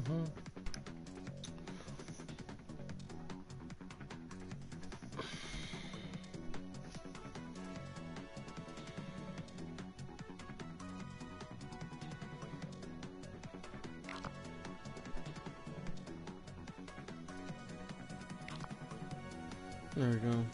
There we go.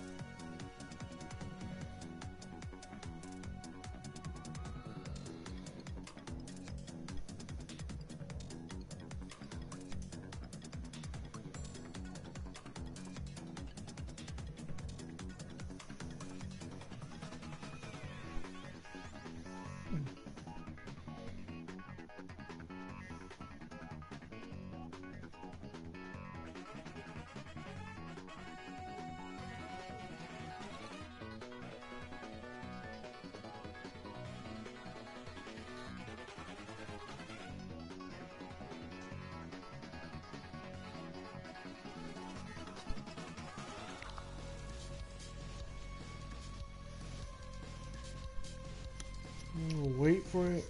Wait for it.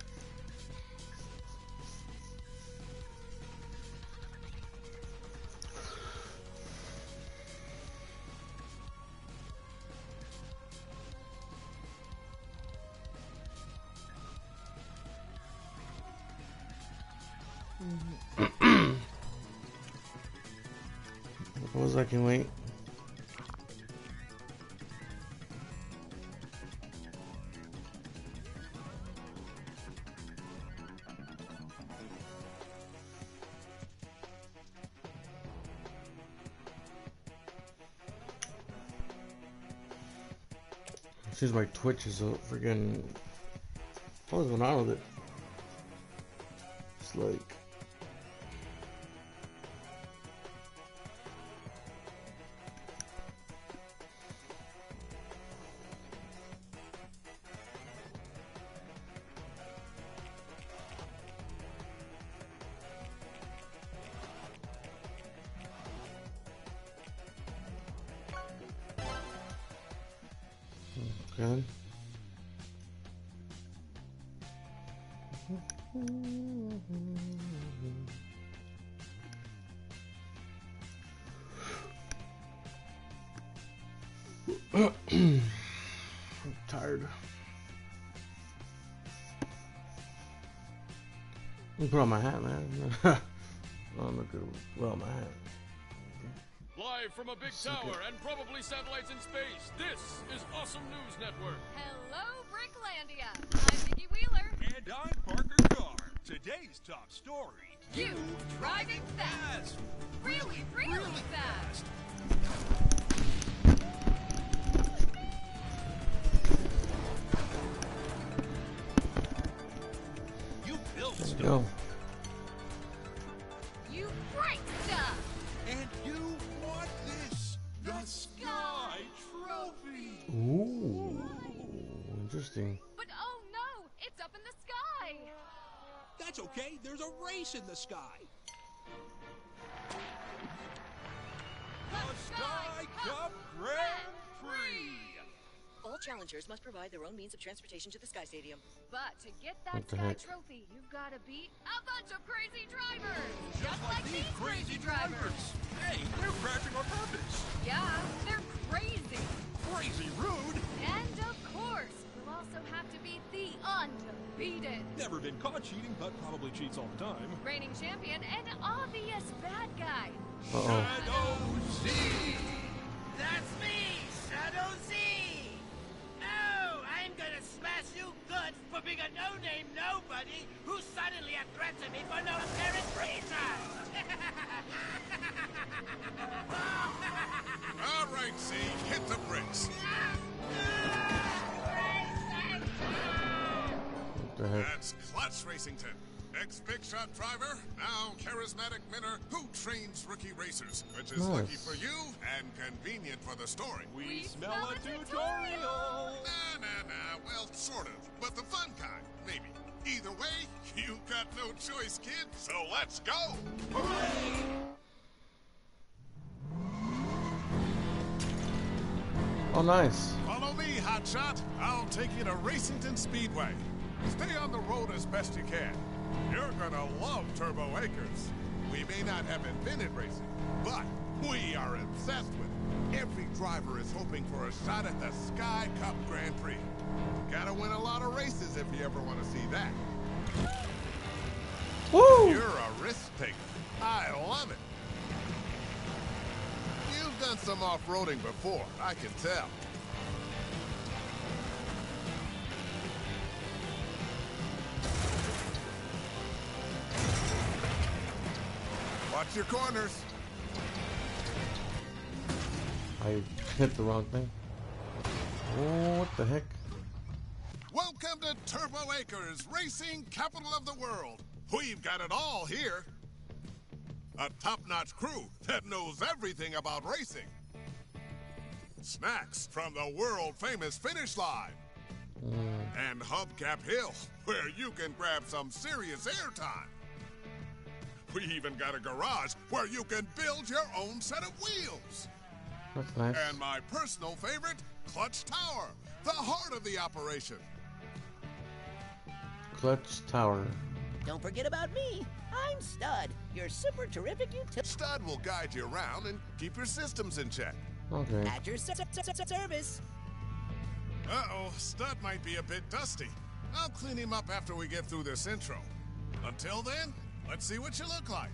Suppose I can wait. Seems my Twitch is a freaking. What's going on with it? It's like. Okay. I'm tired. Let me put on my hat, man. Oh, look at well my hat. Live from a big tower and probably satellites in space, this is Awesome News Network. Hello, Bricklandia. I'm Nikki Wheeler. And I'm Parker Carr. Today's top story. You driving fast. Really, really fast. You built There we stuff. go. You break stuff. And you want this. The Sky Trophy. Ooh, interesting. But oh no, it's up in the sky. That's okay. There's a race in the sky. The Sky Cup Grand Prix. All challengers must provide their own means of transportation to the Sky Stadium. But to get that What the sky heck? trophy, you've got to beat a bunch of crazy drivers. Just like these crazy drivers. drivers. Hey, they're crashing on purpose. Yeah, they're crazy. Crazy rude. And of course, you'll also have to beat the undefeated Never been caught cheating, but probably cheats all the time. reigning champion and obvious bad guy. Uh-oh. Shadow Z. That's me, Shadow Z! Oh, I'm gonna smash you good for being a no-name nobody who suddenly a threat to me for no apparent reason! All right, Z, hit the bricks. What the heck? That's Clutch Racington, ex-big shot driver, now charismatic winner who trains rookie racers, which is lucky Nice. for you and convenient for the story. We smell a tutorial. Nah, well, sort of, but the fun kind, maybe. Either way, you got no choice, kid, so let's go! Oh, nice. Follow me, Hotshot. I'll take you to Racington Speedway. Stay on the road as best you can. You're gonna love Turbo Acres. We may not have invented racing, but we are obsessed with it. Every driver is hoping for a shot at the Sky Cup Grand Prix. Gotta win a lot of races if you ever want to see that. Woo! You're a risk taker. I love it. You've done some off-roading before, I can tell. Watch your corners. I hit the wrong thing. Oh, what the heck? Welcome to Turbo Acres, racing capital of the world. We've got it all here. A top-notch crew that knows everything about racing. Snacks from the world-famous Finish Line. And Hubcap Hill, where you can grab some serious airtime. We even got a garage where you can build your own set of wheels. That's nice. And my personal favorite, Clutch Tower, the heart of the operation. Clutch Tower. Don't forget about me. I'm Stud, your super terrific utility. Stud will guide you around and keep your systems in check. Okay. At your service. Uh-oh, Stud might be a bit dusty. I'll clean him up after we get through this intro. Until then, let's see what you look like.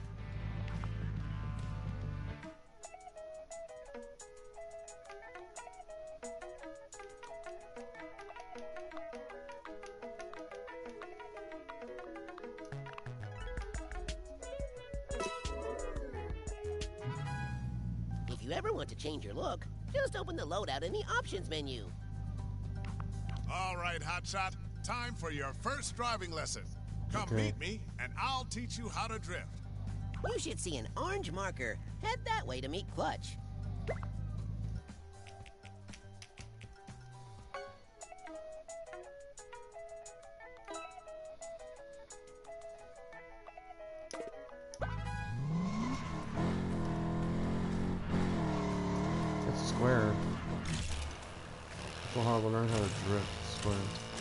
If you ever want to change your look, just open the loadout in the options menu. All right, Hotshot. Time for your first driving lesson. Come Okay. meet me, and I'll teach you how to drift. You should see an orange marker. Head that way to meet Clutch. It's square. So hard to learn how to drift square.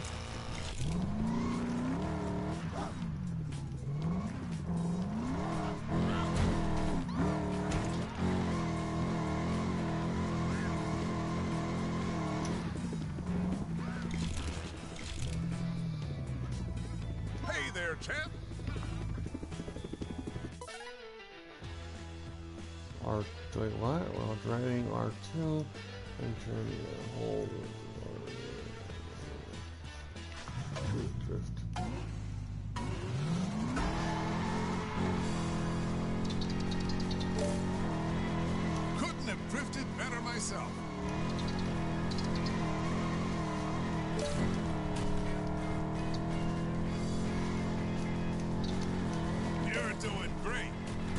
Hey there, champ. Wait, what? While driving R2, enter the hold. Drift. Couldn't have drifted better myself. You're doing great.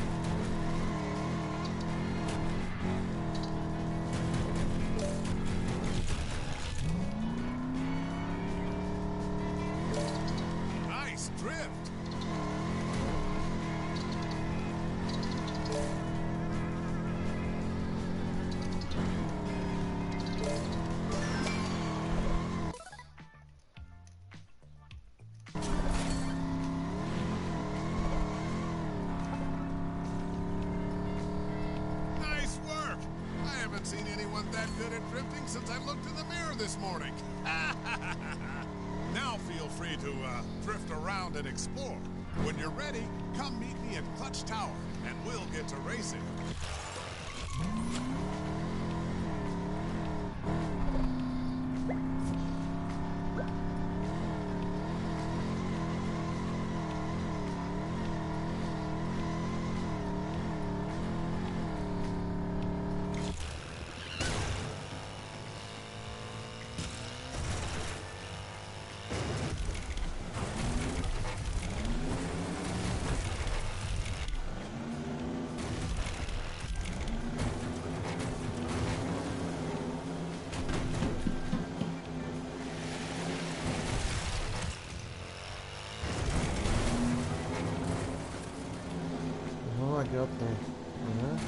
Nice drift. Nice work. I haven't seen anyone that good at drifting since I looked in the mirror this morning. Now feel free to drift around and explore. When you're ready, come meet me at Clutch Tower, and we'll get to racing. How do I get up there? Yeah.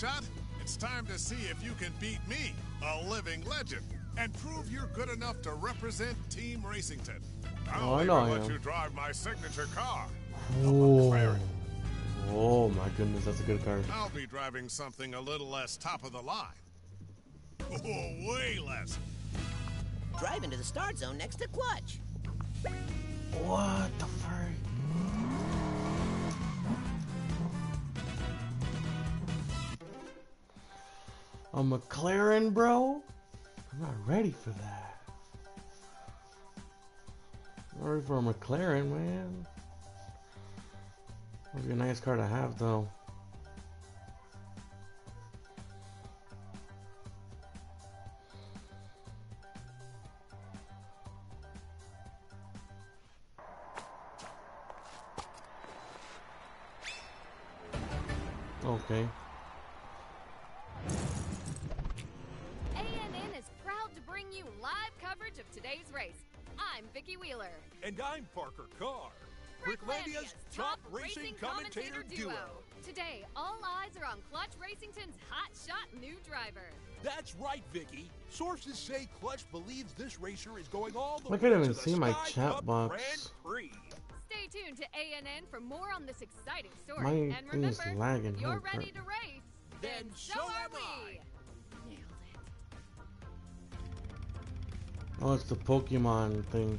shot? It's time to see if you can beat me, a living legend, and prove you're good enough to represent Team Racington. I'll even let you drive my signature car. Oh. Oh my goodness, that's a good card. I'll be driving something a little less top of the line. Oh, way less. Drive into the start zone next to Clutch. What the frick? A McLaren, bro? I'm not ready for that. I'm not ready for a McLaren, man. Would be a nice car to have, though. Okay. ANN is proud to bring you live coverage of today's race. I'm Vicki Wheeler. And I'm Parker Carr. Bricklandia's top racing commentator duo. Today, all eyes are on Clutch Racington's hotshot new driver. That's right, Vicky. Sources say Clutch believes this racer is going all the I way can't to even the see my Sky chat Cup box. Grand Prix. Stay tuned to ANN for more on this exciting story. My and thing is remember, lagging. if you're Holy ready crap. to race, then so are we. Nailed it. Oh, it's the Pokemon thing.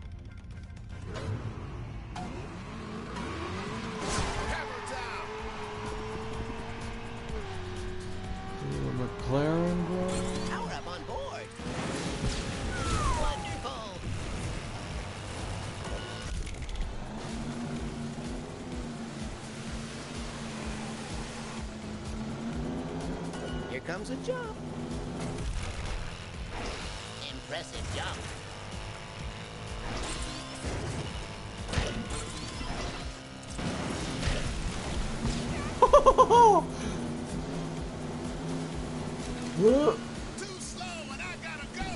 McLaren, bro. Power up on board. Wonderful. Here comes a jump. Impressive jump. Too slow and I gotta go.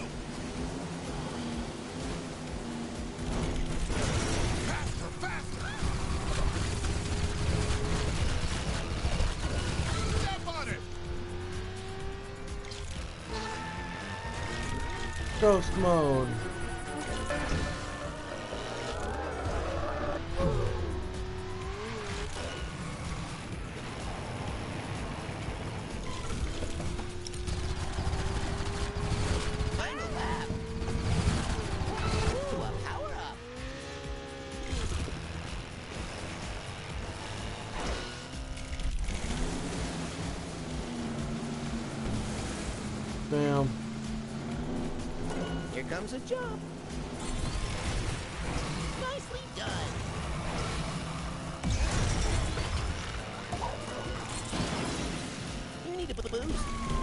Faster, faster. Step on it. Ghost mode. Final lap. Ooh, a power up. Damn. Here comes a jump. Nicely done. You need a boost.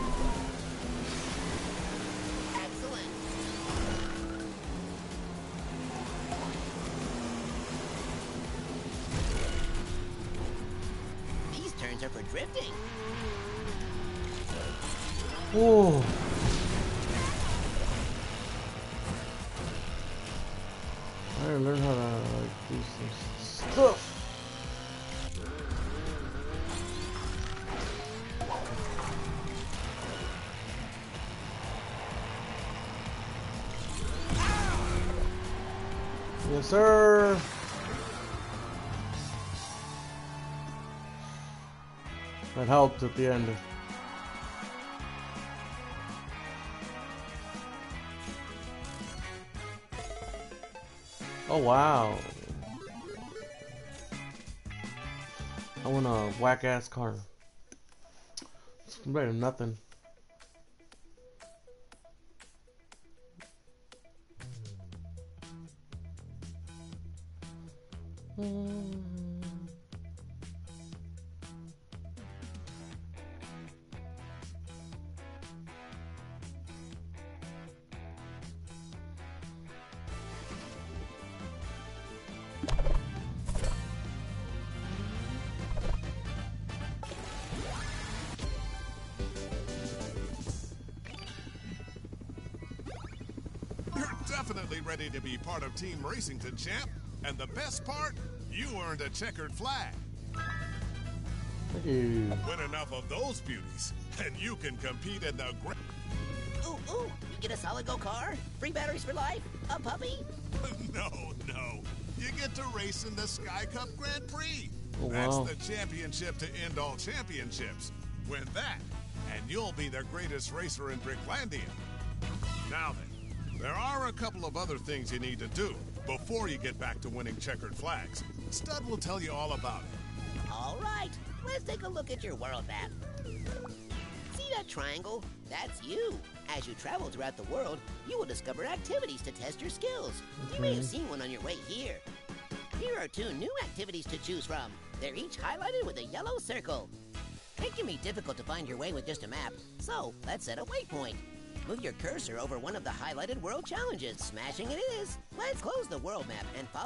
Excellent. These turns are for drifting. Oh. I gotta learn how to like, do some stuff. Yes, sir. That helped at the end. Oh wow. I want a whack ass car. It's better than nothing. You're definitely ready to be part of Team Racington, champ. And the best part, you earned a checkered flag. Ew. Win enough of those beauties, and you can compete in the Ooh, you get a solid gold car? Free batteries for life? A puppy? No. You get to race in the Sky Cup Grand Prix. Oh, That's wow. the championship to end all championships. Win that, and you'll be the greatest racer in Bricklandia. Now then, there are a couple of other things you need to do before you get back to winning checkered flags. Stud will tell you all about it. All right, let's take a look at your world map. See that triangle? That's you. As you travel throughout the world, you will discover activities to test your skills. You may have seen one on your way here. Here are 2 new activities to choose from. They're each highlighted with a yellow circle. It can be difficult to find your way with just a map, so let's set a waypoint. Move your cursor over one of the highlighted world challenges. Smashing it is. Let's close the world map and follow.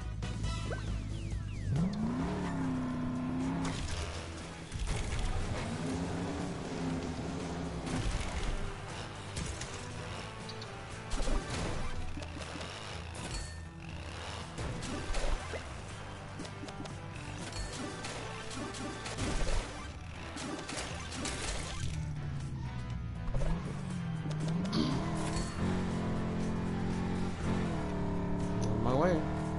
On my way.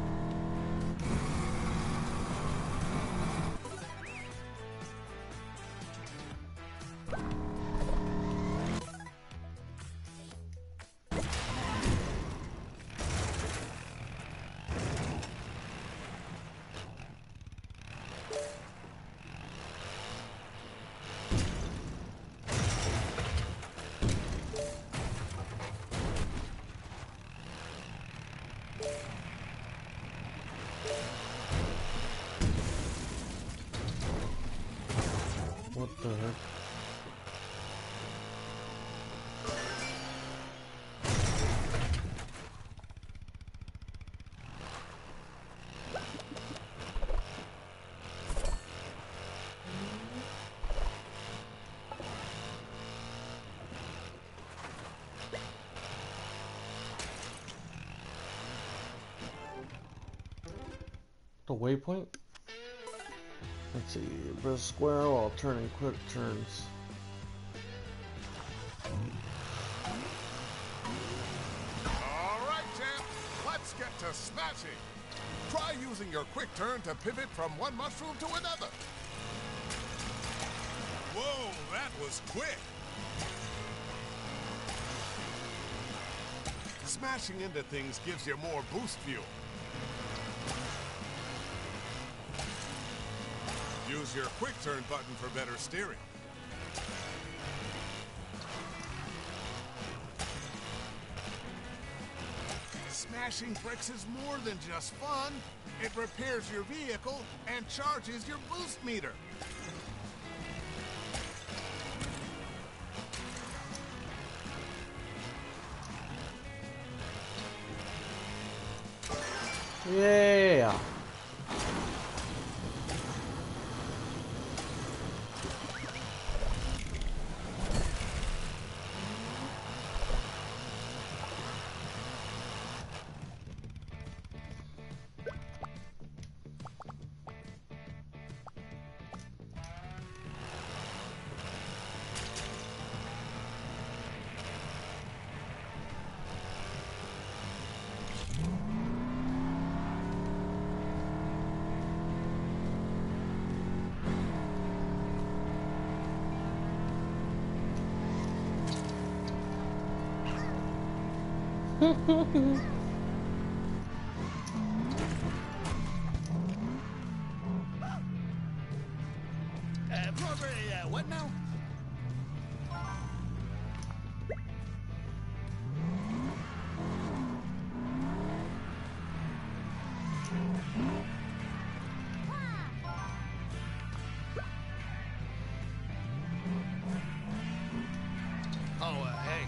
What the heck? The waypoint? Let's see, press square while turning quick turns. All right, champ, let's get to smashing. Try using your quick turn to pivot from one mushroom to another. Whoa, that was quick. Smashing into things gives you more boost fuel. Use your quick turn button for better steering. Smashing bricks is more than just fun. It repairs your vehicle and charges your boost meter. Yeah. What now? Hey.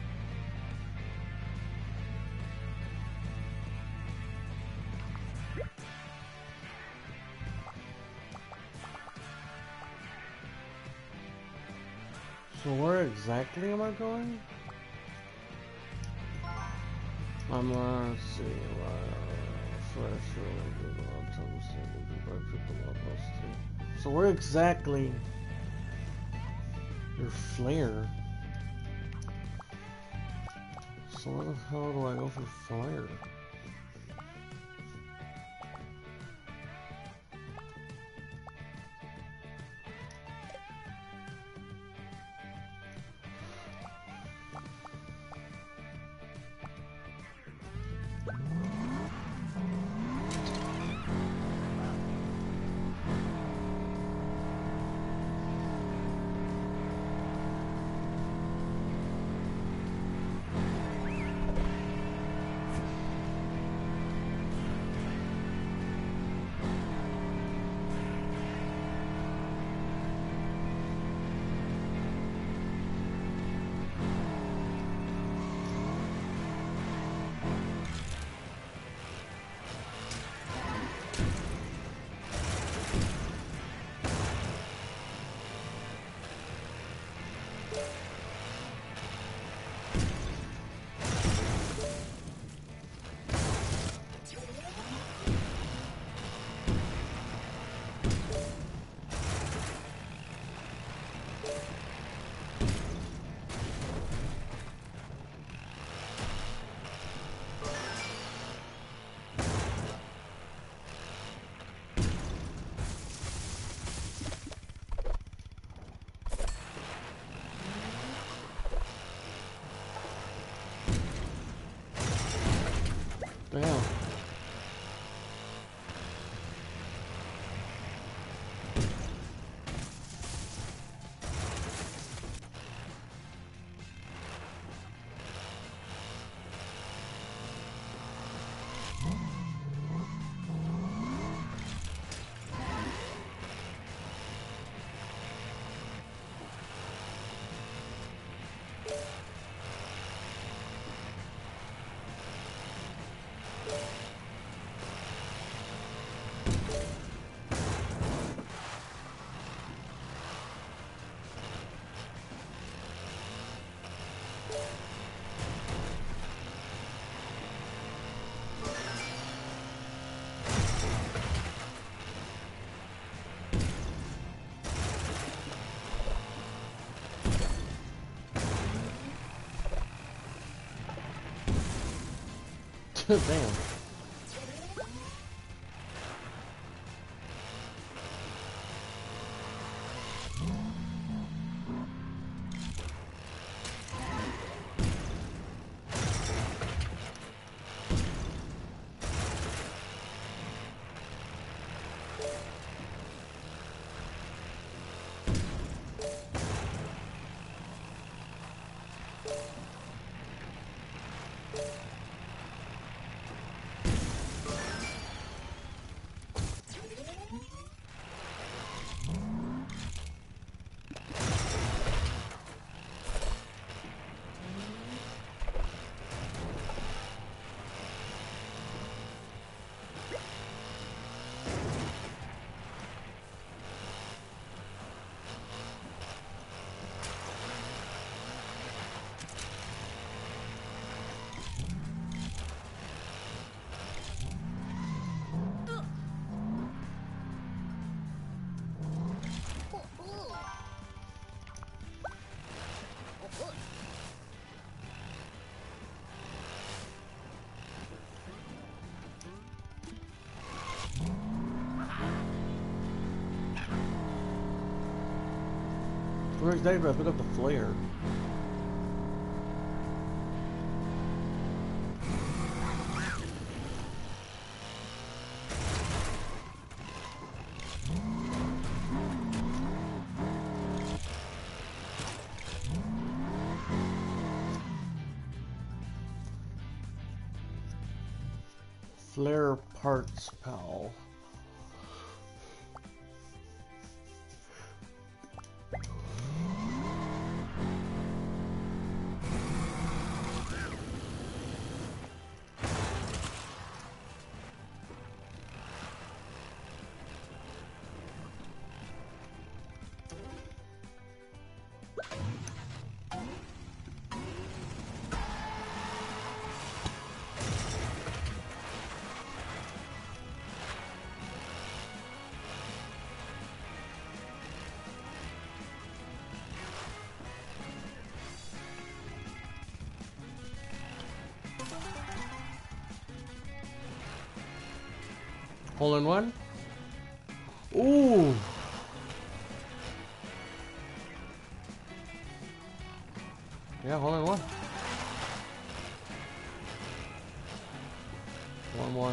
So where exactly am I going? Let's see, So where exactly your flare? So where the hell do I go for flare? Damn. Damn. Where exactly do I pick up the flare? Flare parts, pal. Hole in one? Ooh! Yeah, hole in one. One more.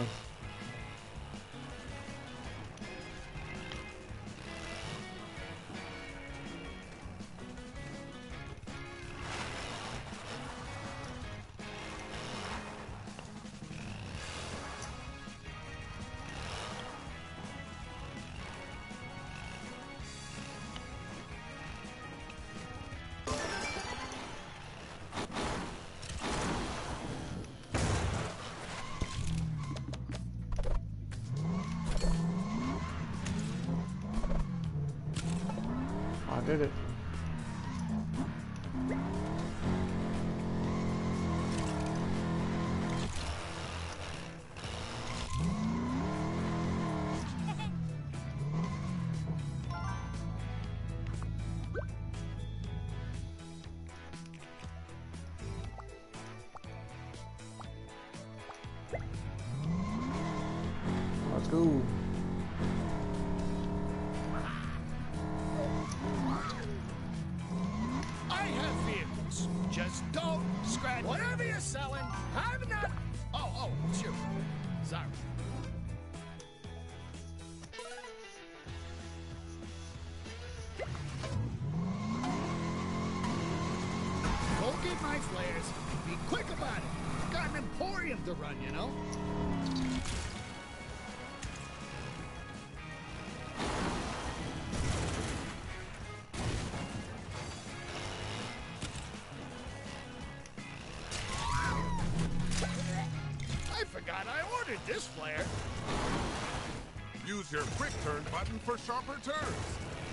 I did it. Let's go. I have vehicles. Just don't scratch. Whatever you're selling, I'm not. Oh, it's you. Sorry. Go get my flares. Be quick about it. Got an emporium to run, you know? I forgot I ordered this flare. Use your quick turn button for sharper turns.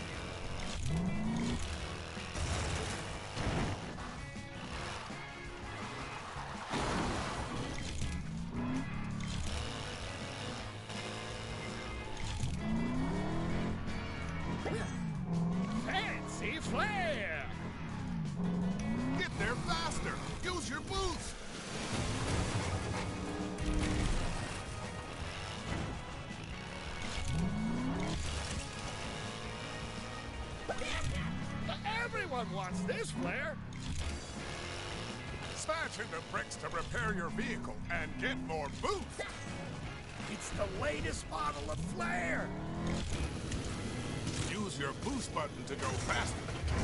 Fancy flare! Get there faster. Use your boost. Everyone wants this flare. Smash into bricks to repair your vehicle and get more boost. It's the latest model of flare. Use your boost button to go faster.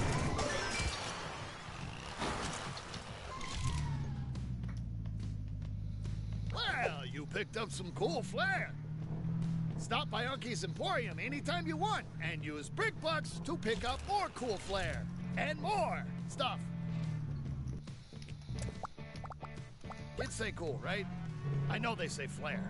Well, you picked up some cool flare. Stop by Unky's Emporium anytime you want and use Brick Bucks to pick up more cool flare and more stuff. Kids say cool, right? I know they say flare.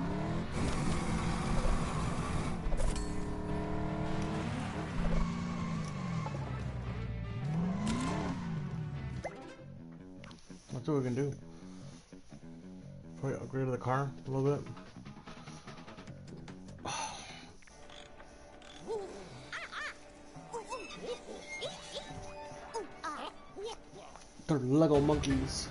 That's what we can do. Probably upgrade the car a little bit. They're Lego monkeys.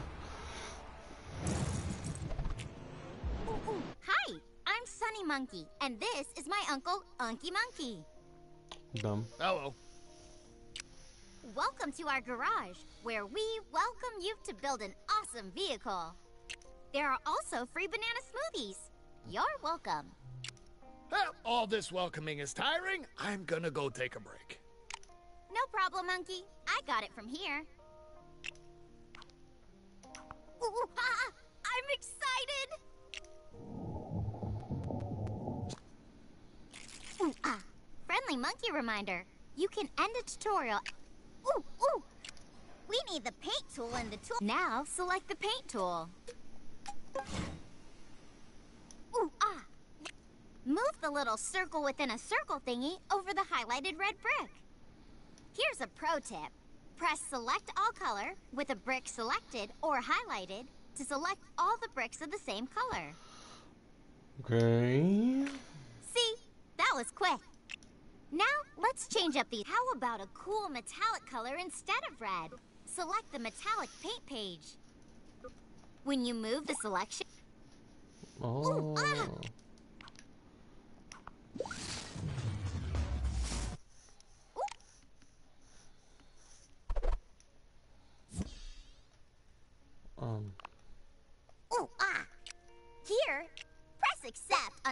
Hi, I'm Sunny Monkey, and this is my uncle, Unky Monkey. Dumb. Hello. Welcome to our garage, where we welcome you to build an awesome vehicle. There are also free banana smoothies. You're welcome. Well, all this welcoming is tiring. I'm gonna go take a break. No problem, Monkey. I got it from here. Ooh, I'm excited! Friendly monkey reminder. You can end a tutorial. Ooh! We need the paint tool in the tool. Now, select the paint tool. Move the little circle within a circle thingy over the highlighted red brick. Here's a pro tip. Press select all color with a brick selected or highlighted to select all the bricks of the same color. Okay. See? That was quick. Now, let's change up these. How about a cool metallic color instead of red? Select the metallic paint page. When you move the selection... Oh.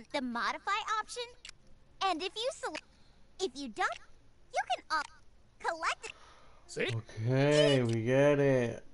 on the modify option, and if you don't, you can collect it. See? Okay, we get it.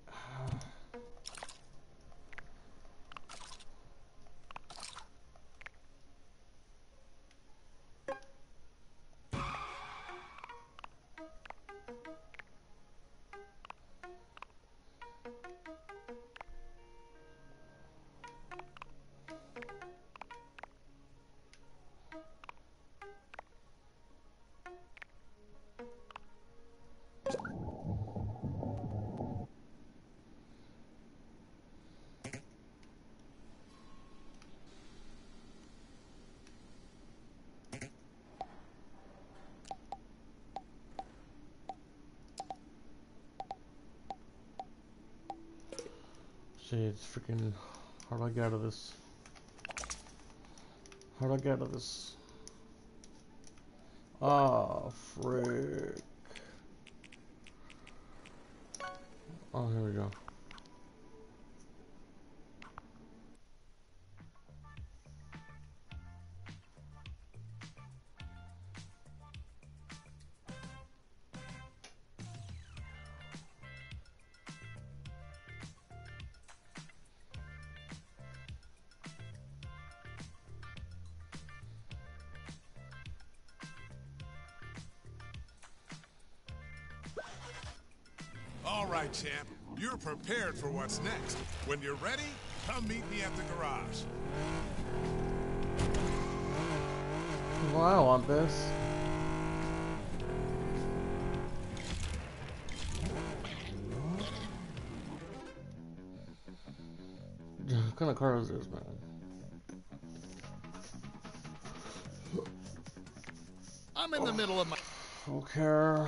Shit, it's freaking. How do I get out of this? How do I get out of this? Ah, frick. Oh, here we go. All right, champ. You're prepared for what's next. When you're ready, come meet me at the garage. Well, I want this. What kind of car is this, man? I'm in the middle of my... Okay.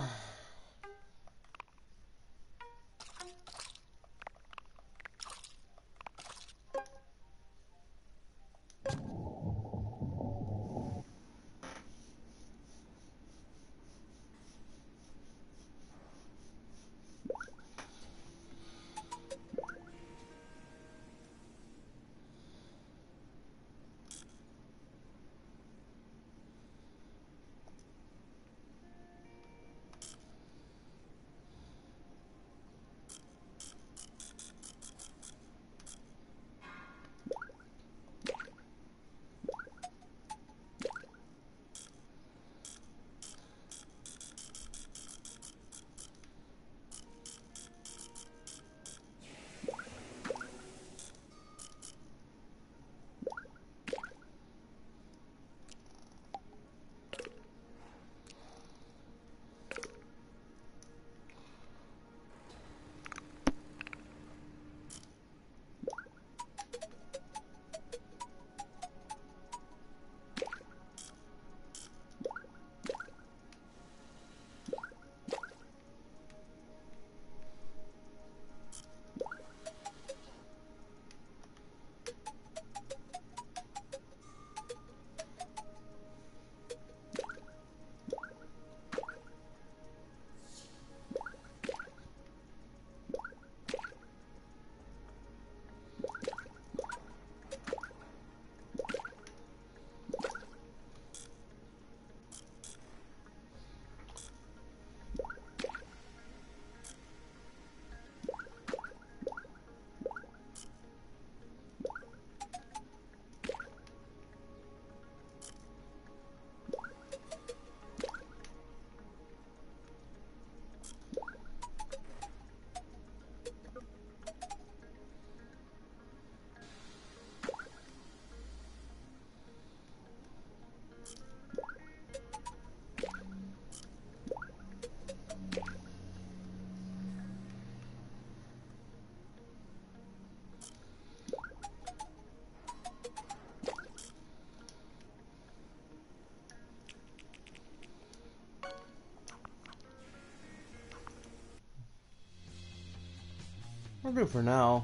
We're good for now.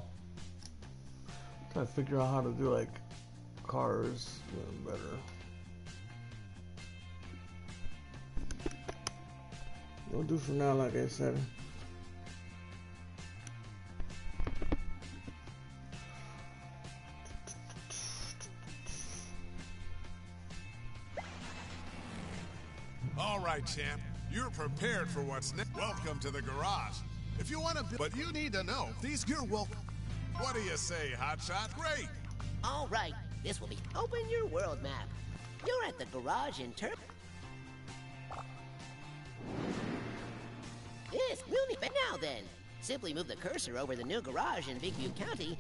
Try to figure out how to do like cars better. We'll do for now, like I said. All right, champ. You're prepared for what's next. Welcome to the garage. If you want to, but you need to know these. You're welcome. What do you say, Hotshot? Great. All right, this will be open your world map. You're at the garage in Turp. This will be now then. Simply move the cursor over the new garage in Big Butte County.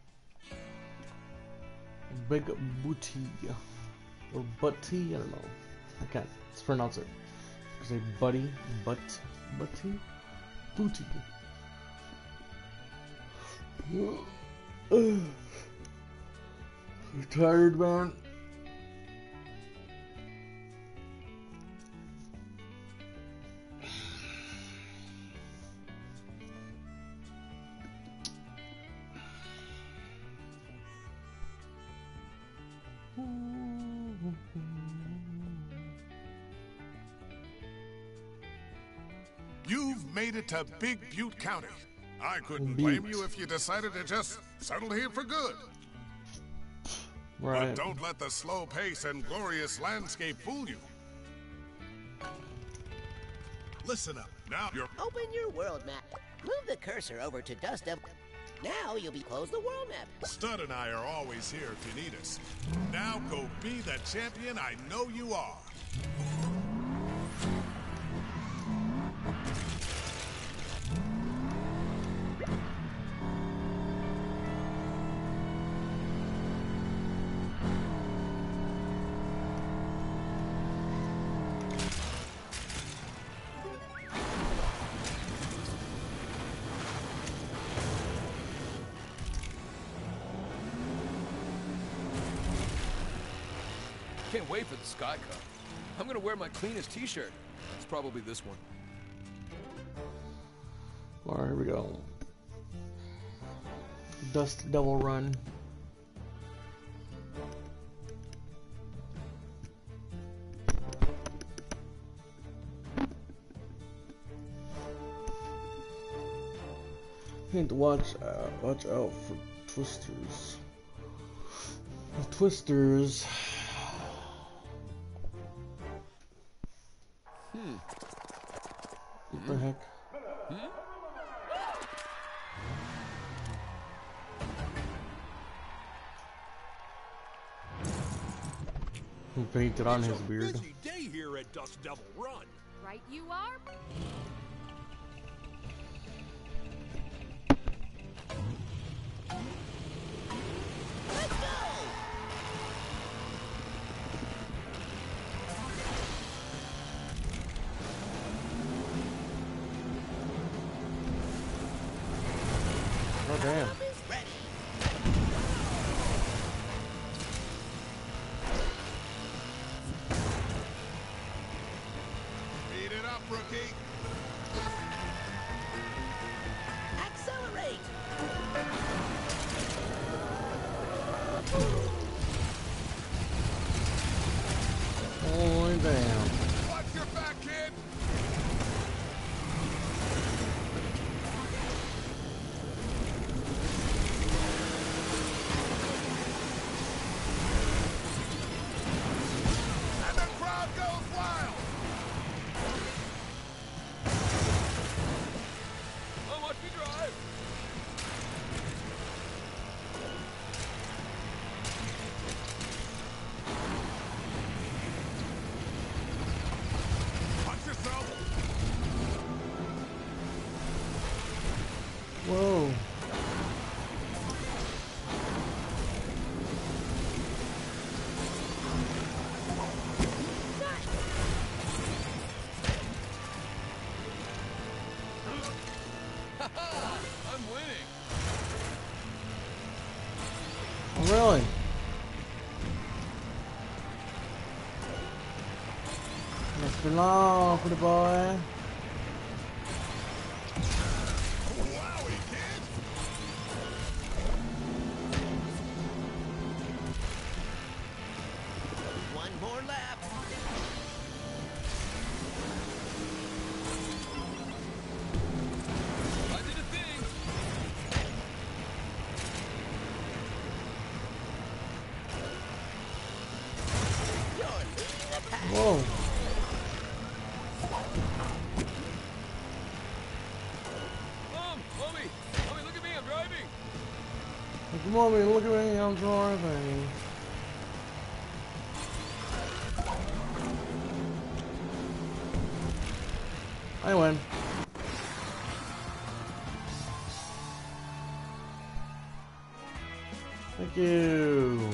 Big Booty. Or Butty, I don't know. I can't pronounce it. Say Buddy, Butty? Booty. You tired, man? You've made it to Big Butte County. I couldn't blame you if you decided to just settle here for good. Right. But don't let the slow pace and glorious landscape fool you. Listen up. Now you're... Open your world map. Move the cursor over to Dust Devil. Now you'll be close the world map. Stud and I are always here if you need us. Now go be the champion I know you are. Can't wait for the Sky Cup. I'm gonna wear my cleanest t-shirt. It's probably this one. Alright, here we go. Dust Devil Run. Need to watch out for twisters. Twisters. What the heck? Who painted on his beard? It's a busy day here at Dust Devil Run. Right you are? Let's go! Oh damn. Is ready. Beat it up, rookie. Accelerate! Holy damn. Watch your back, kid. And the crowd goes wild. Oh, watch me drive! Watch yourself. Whoa. I'm winning! Oh, really? Mr. Long for the boy. Wowie, kid. One more lap. I did a thing! You're leading the pack. Whoa. Come on, man, look at me, I'm driving. I win. Thank you.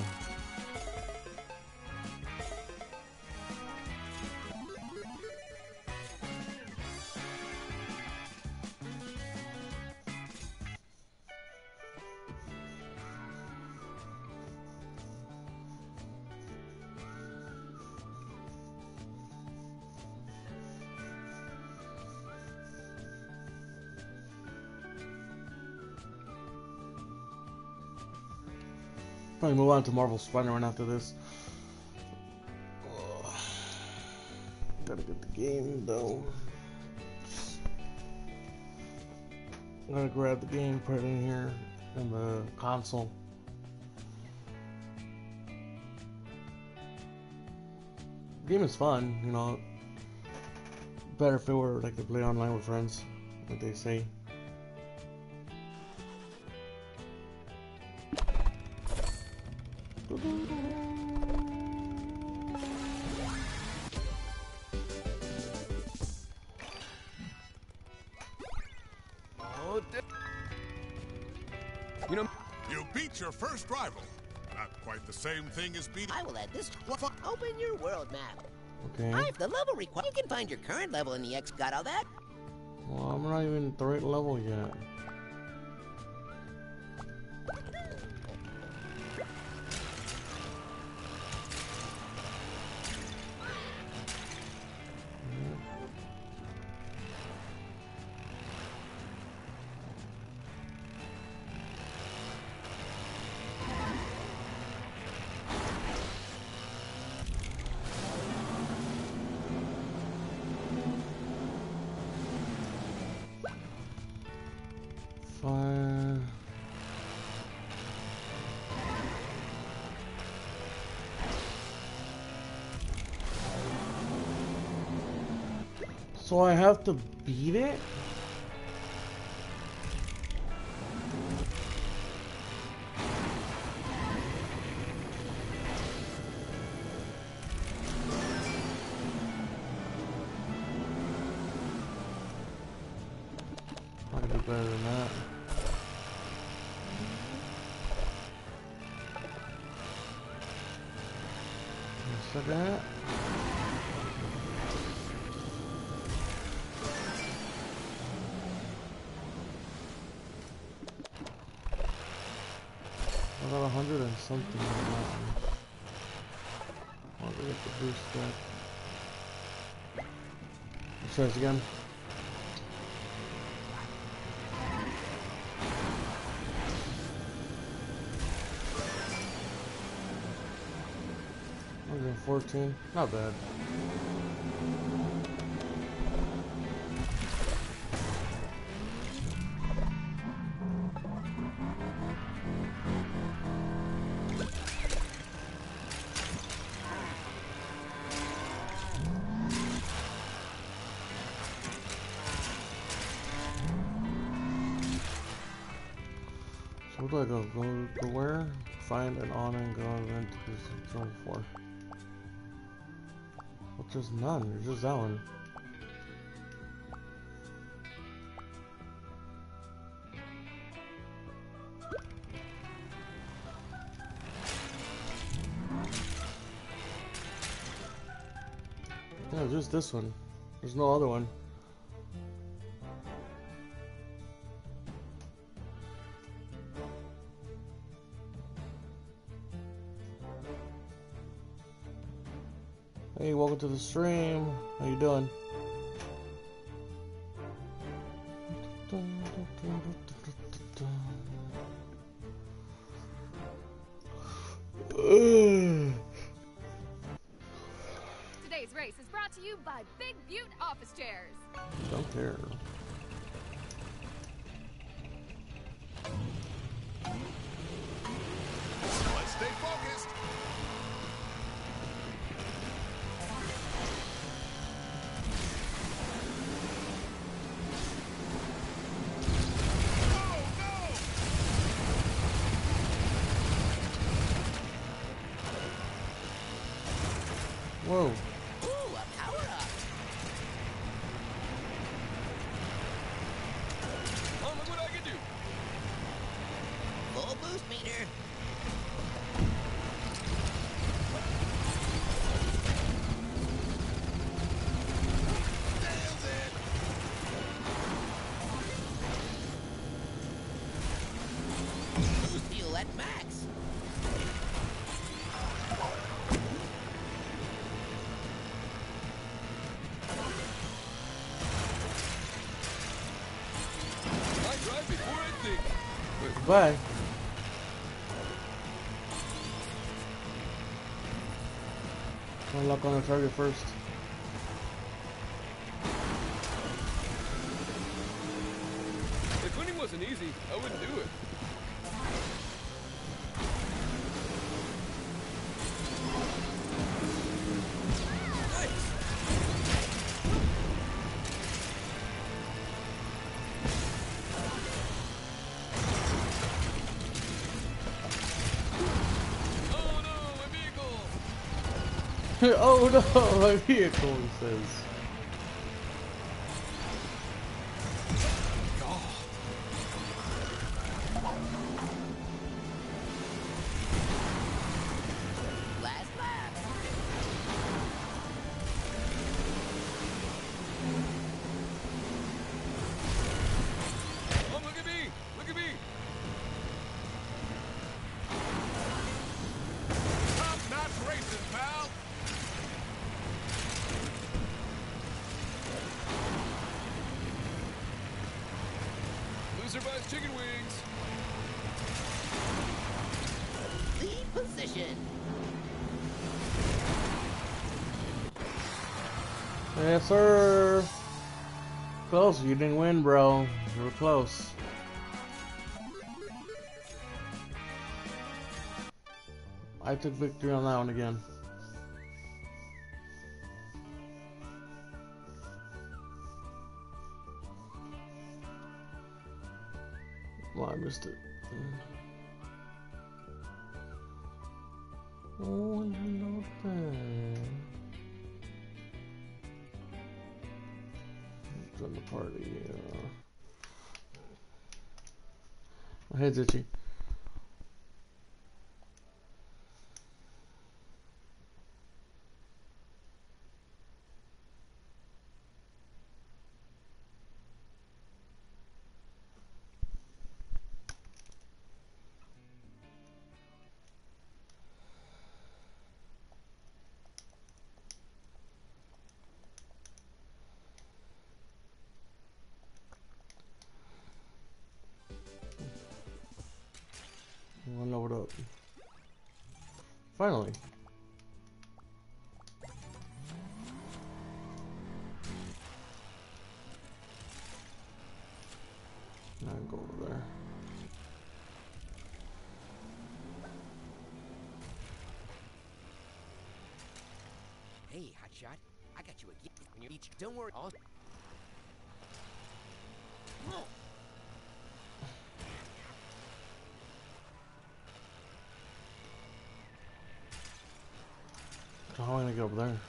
Probably move on to Marvel Spider-Man after this. Gotta get the game though. Gotta grab the game, put it in here in the console. The game is fun, you know. Better if it were like to play online with friends, like they say. You know, You beat your first rival. Not quite the same thing as beating. I will add this. Open your world map. Okay. I've the level required. You can find your current level in the X. Got all that? Well, I'm not even at the right level yet. Fine. So I have to beat it? I can do better than that. Look at that. I got 100 and something on that one. I'll get the boost back. Let's try this again. Okay, 14, not bad. So where do I go? Go where? Find an on and go event to zone 4. Well, there's none. There's just that one. Yeah, just this one. There's no other one. Hey, welcome to the stream. How you doing? Today's race is brought to you by Big Butte Office Chairs. Don't care. Let's stay focused. Whoa. Ooh, a power-up. Oh, look what I can do. Full boost meter. Nailed it! Boost fuel at max. I drive before I think. Wait, Bye. Unlock on the target first. if winning wasn't easy, I wouldn't do it. Oh no, my vehicle! Oh no, my vehicle, he says. Last lap. Oh, look at me! Look at me! Top-notch racing, pal! Loser buys chicken wings. Lead position. Yes, sir. Close. You didn't win, bro. You were close. I took victory on that one again. Well, I missed it. Oh, not bad. Join the party. My head's itchy. One load up. Finally. Now go over there. Hey, hotshot. I got you a gift when you each. Don't worry. All. So how am I gonna get over there?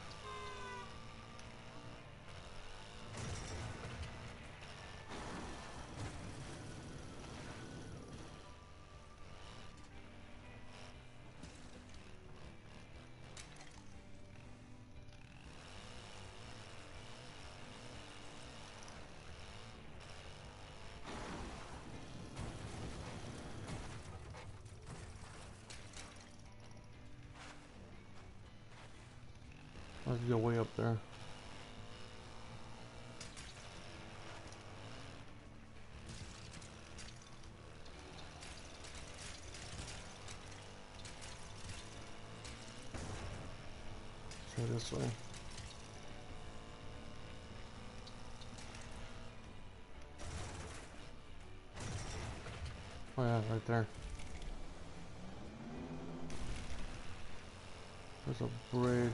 I have to go way up there. Try this way. Oh yeah, right there. There's a bridge.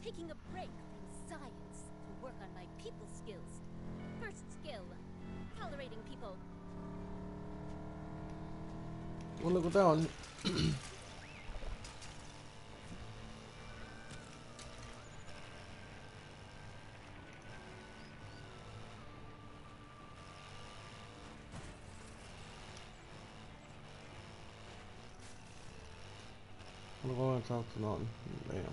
taking a break from science to work on my people skills. First skill, tolerating people. Well, look at that one. I'm going to talk to Norton. Damn.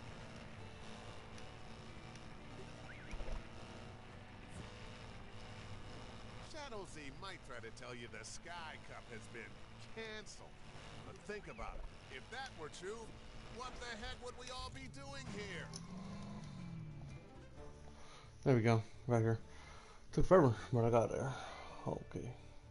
Shadow Z might try to tell you the Sky Cup has been canceled. But think about it. If that were true, what the heck would we all be doing here? There we go. Right here. Took forever, but I got there. Okay.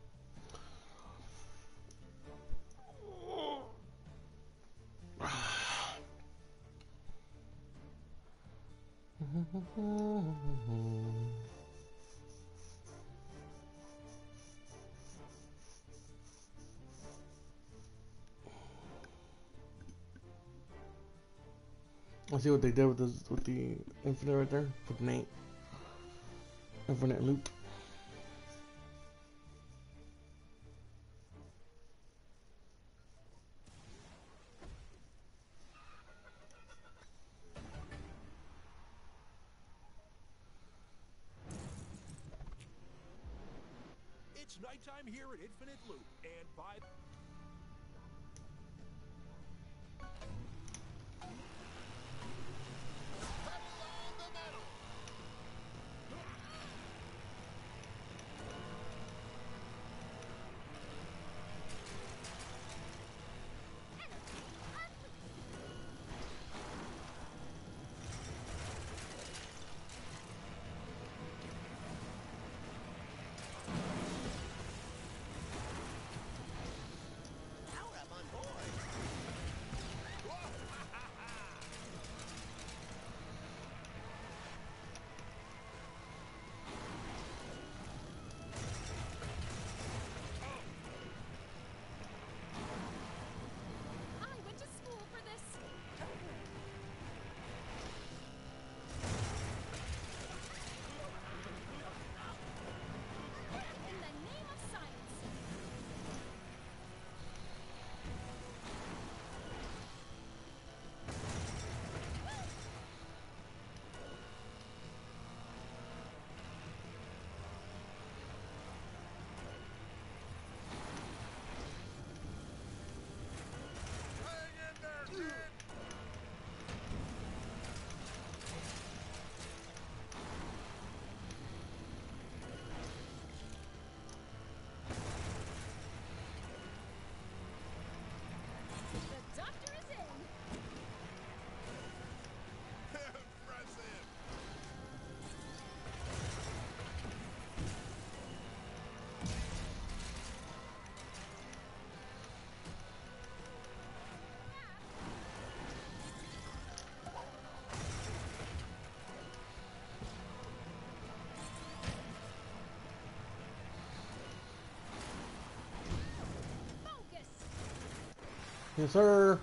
I see what they did with this, with the infinite right there, with Nate. Infinite loop. It's nighttime here at Infinite Loop, and by Yes, sir.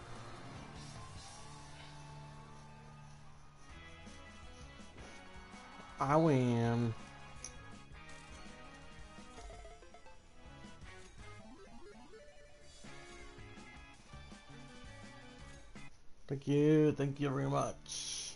I win. Thank you very much.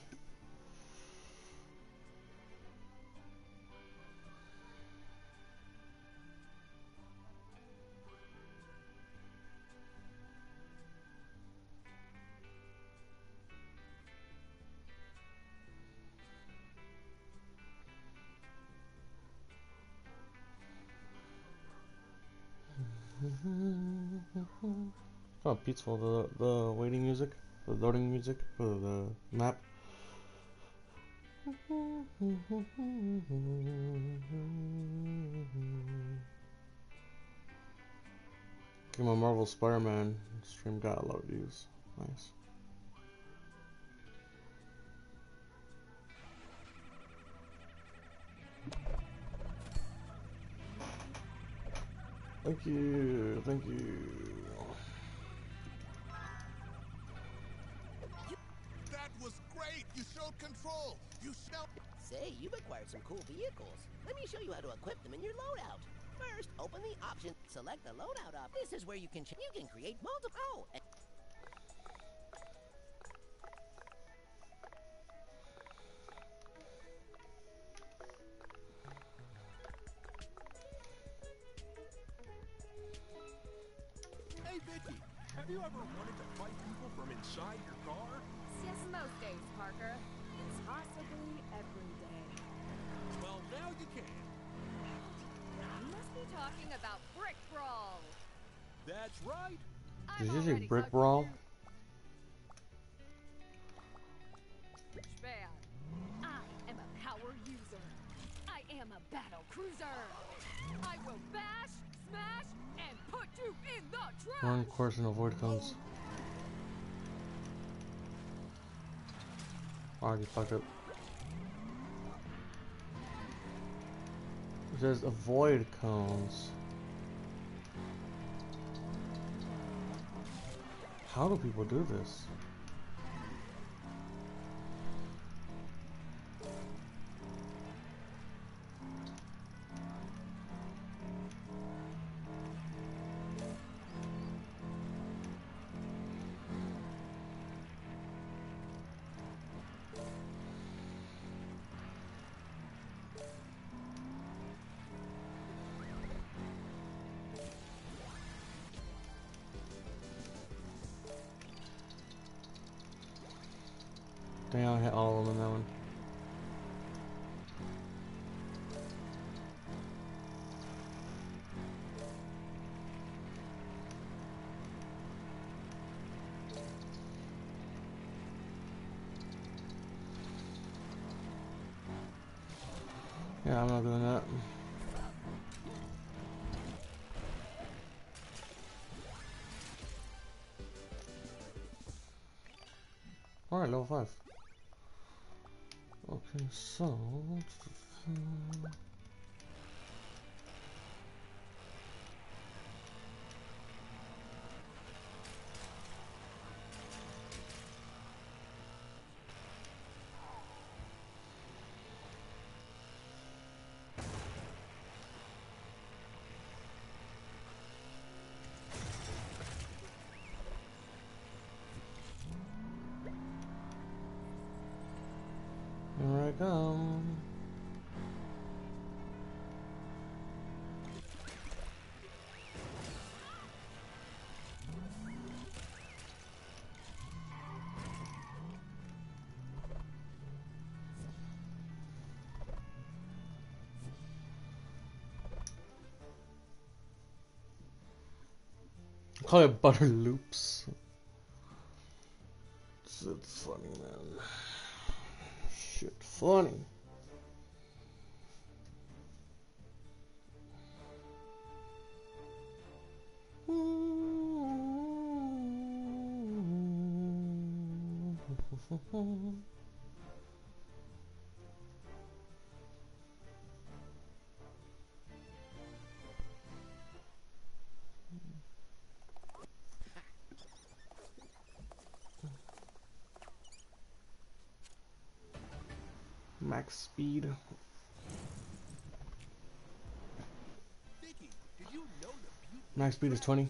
Oh, peaceful. The waiting music, the loading music for the map. Okay, my Marvel Spider-Man stream got a lot of views. Nice. Thank you. Thank you. That was great! You showed say, you've acquired some cool vehicles. Let me show you how to equip them in your loadout. First, open the option, select the loadout option. This is where you can create multiple. Oh, Hey, Vicky, have you ever wanted to fight people from inside your car? Yes, most days, Parker. Possibly every day. Well, now you can. You must be talking about Brick Brawl. That's right. Did you say Brick Brawl? Bad. I am a power user. I am a battle cruiser. I will bash, smash, and put you in the trash. Run course and avoid cones. Already fucked up. It says avoid cones. How do people do this? Damn, I hit all of them in that one. Yeah, I'm not doing that. Alright, level 5. Okay, so... Here I come. Call it butter loops. It's funny, man. Shit, funny. Max speed. Vicky, did you know the Max speed is 20.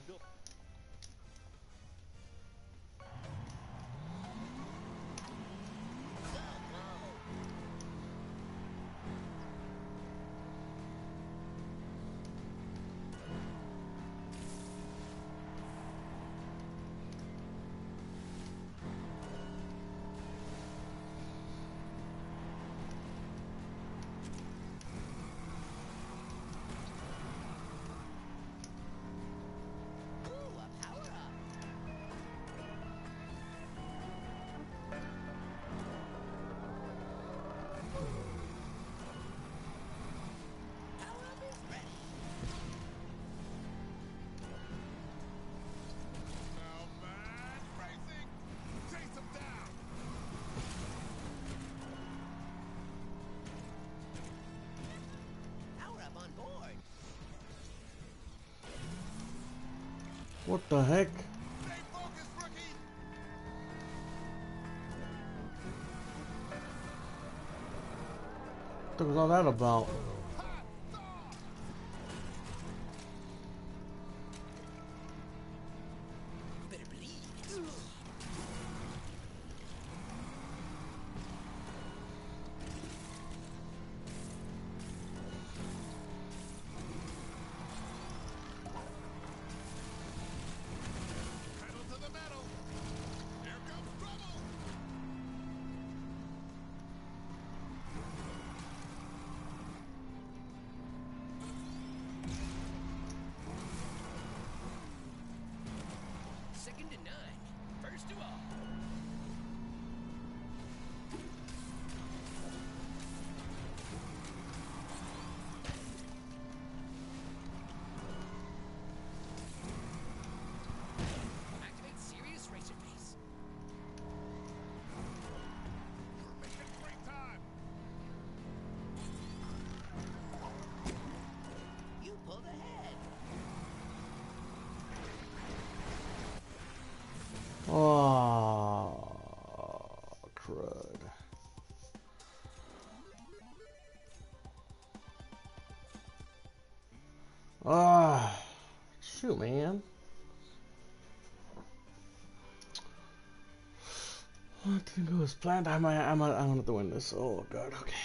What the heck? was all that about? Second to none. First to all. Activate serious racer pace. You're making great time. You pulled ahead. Oh, crud. Ah, shoot, man. What didn't go as planned? I'm gonna have to win this. Oh god, okay.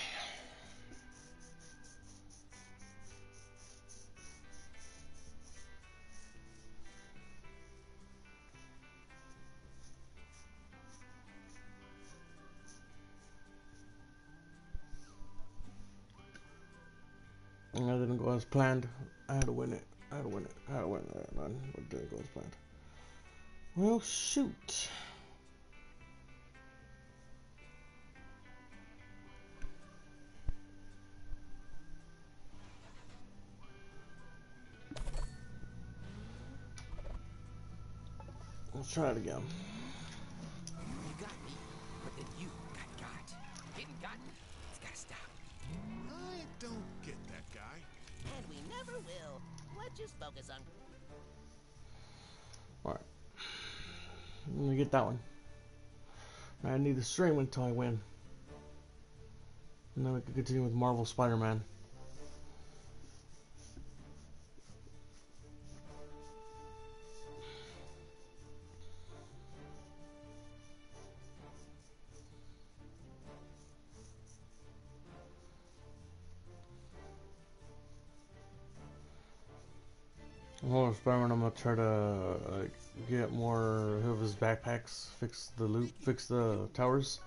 That didn't go as planned. I had to win it. I had to win it. I had to win it. Man, it didn't go as planned. Well, shoot. Let's try it again. You got me, but then you got. Getting gotten. It's gotta stop. I don't get that guy. And we never will. Let's just focus on... Alright. I'm gonna get that one. I need the stream until I win. And then we can continue with Marvel Spider-Man. Marvel Spider-Man, I'm gonna try to get more of his backpacks, fix the loot, fix the towers.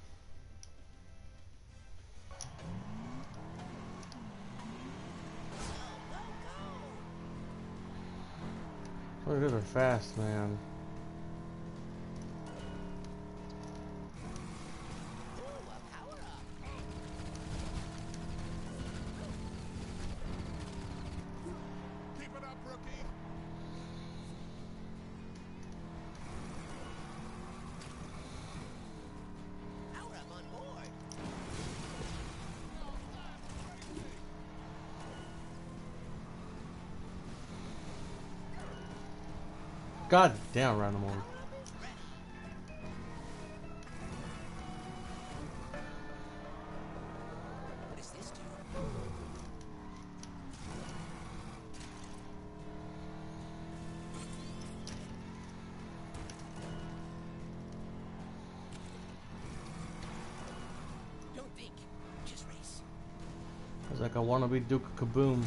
Oh, you guys are fast, man. Keep it up, rookie. Power up on board. God damn, random over. What does this do? Don't think. Just race. It's like I wanna be Duke Kaboom.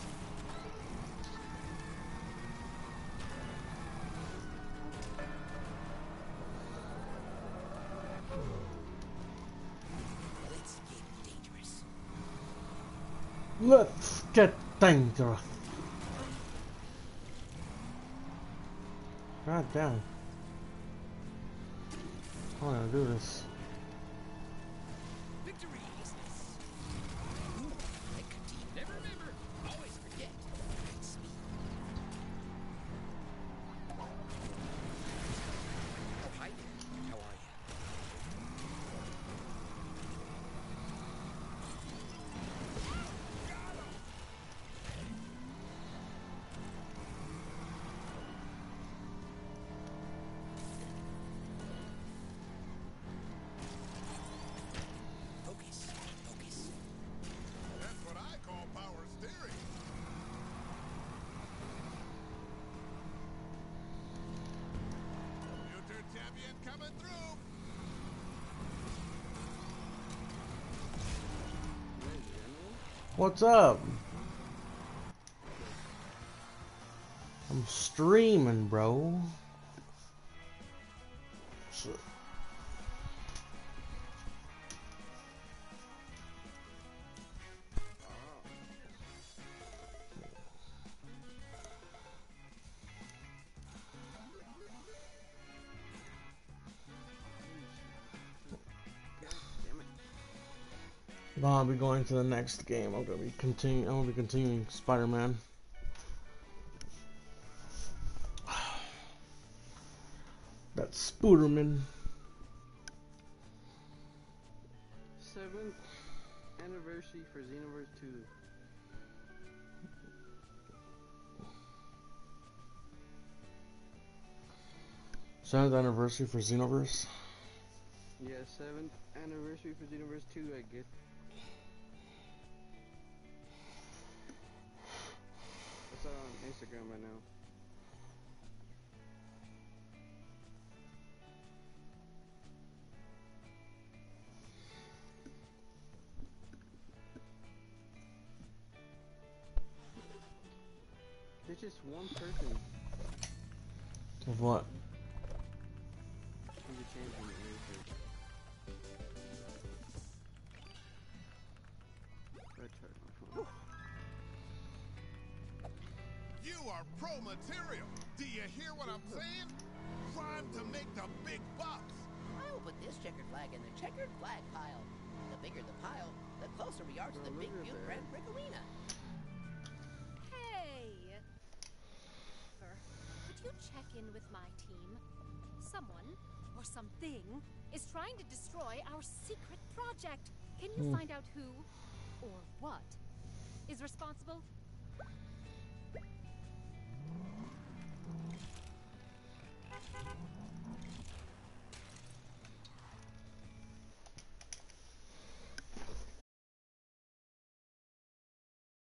Let's get dangerous. God damn. I wanna do this. Victory is this. Ooh, like a team. Never remember. Always forget. It's me. Oh, hi there. How are you? champion coming through. What's up? I'm streaming, bro. So I'll be going to the next game. I'm gonna be continuing Spider-Man. That's Spooderman. 7th anniversary for Xenoverse 2. Seventh anniversary for Xenoverse. Yeah, 7th anniversary for Xenoverse 2, I guess. I saw it on Instagram right now. There's just one person. Of what? Who's the champion at Racer. You are pro material. Do you hear what I'm saying? Prime to make the big bucks. I will put this checkered flag in the checkered flag pile. The bigger the pile, the closer we are to the Big Butte Grand Prix Arena. Hey! Could you check in with my team? Someone, or something, is trying to destroy our secret project. Can you find out who, or what, is responsible?